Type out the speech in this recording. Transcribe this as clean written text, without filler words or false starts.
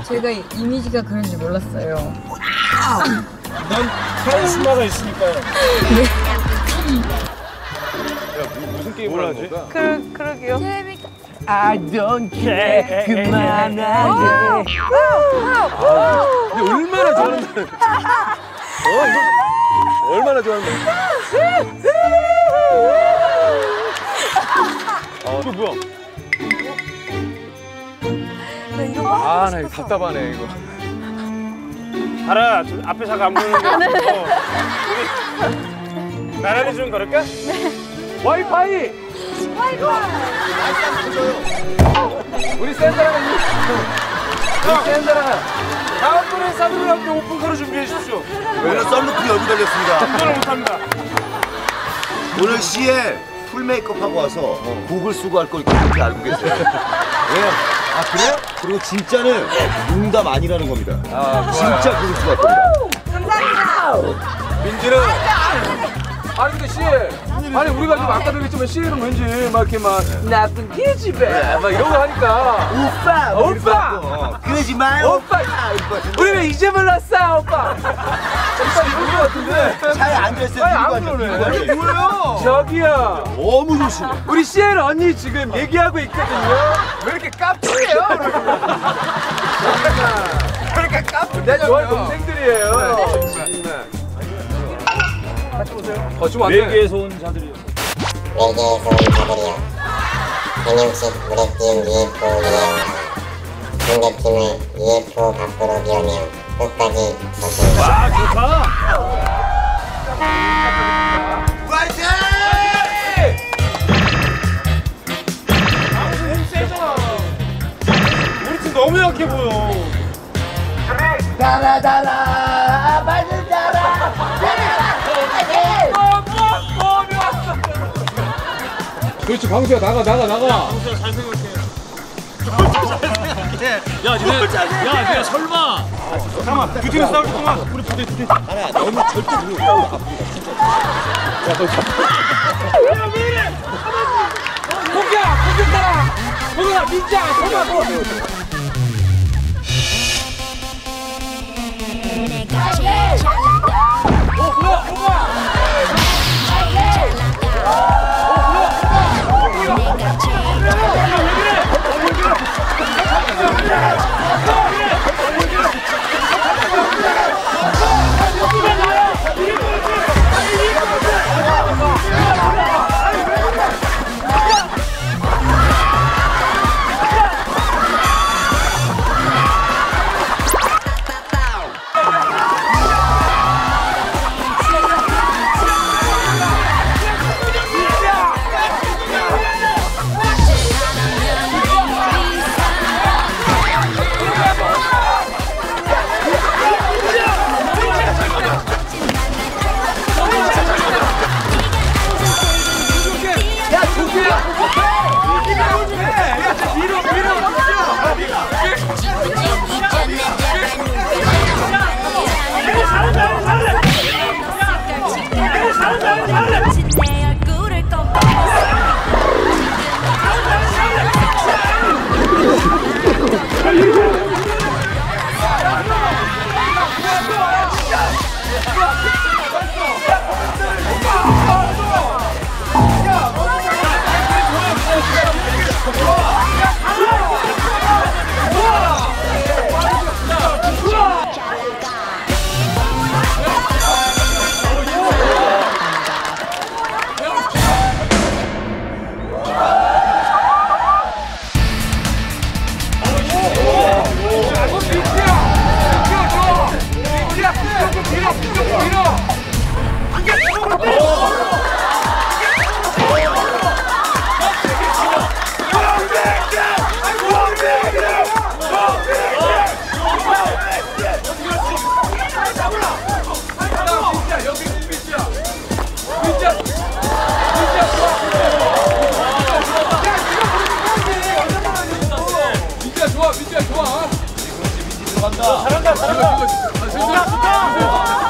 제가 이미지가 그런 줄 몰랐어요. 넌 카리스마가 있으니까요. 네. 야, 무슨 게임을 하는 건가? 그러게요. 재밌. I don't care. 그만하게. 근데 얼마나 좋아하는데? 이거 얼마나 좋아하는데? 이거 뭐야? 아, 나 이거 답답하네 이거. 알아, 앞에 자가 안 보이는 거. 나란히 좀 걸을까? 와이파이. 우리 샌드라가 우리 샌드라가 다음번에 사드를 오픈카로 준비해 주십시오. 오늘 썬루프 열고 달렸습니다. 운전을 못합니다. 오늘 시에 풀 메이크업하고 와서 곡을 쓰고 할 걸 그렇게 알고 계세요. 왜? 아 그래요? 그리고 진짜는 농담 아니라는 겁니다. 아, 진짜 곡을 쓰고 할 겁니다. 감사합니다. 민지는 아니 근데 시에 아니 우리가 지금 아까도 얘기했지만 시에는 왠지 막 이렇게 막 나쁜 기집애 막 이런 거 하니까 오빠! 오빠! 그러지 마요 오빠! 우리 왜 이제 몰랐어 오빠! 오빠 이런 거 같은데 차에 앉아있어요. 아니 안 그러네. 뭐예요? 저기요 너무 조심해. 우리 시엘 언니 지금 얘기하고 있거든요. 왜 이렇게 깝치게요? 그러니까 깝치. 내 좋아하는 동생들이에요. 같이 오세요. 지금 왔네. 외계에서 온 자들이요. 외계에서 온 자들이여, 전형식 물에 띄운 UFO 유해입니다. 상대팀을 UFO 밖으로 밀어내어 끝까지 저승. 와, 좋다. 파이팅! 힘 세잖아. 우리 팀 너무 약해 보여. 달아 빨리 달아. 그렇지 강수야 나가. 강수야 잘 생각해. 야, 니네 설마. 잠깐만, 부대로 싸울 동안 우리 부대. 하나 너무 절대 누구 공격하라 민지야 잘한다.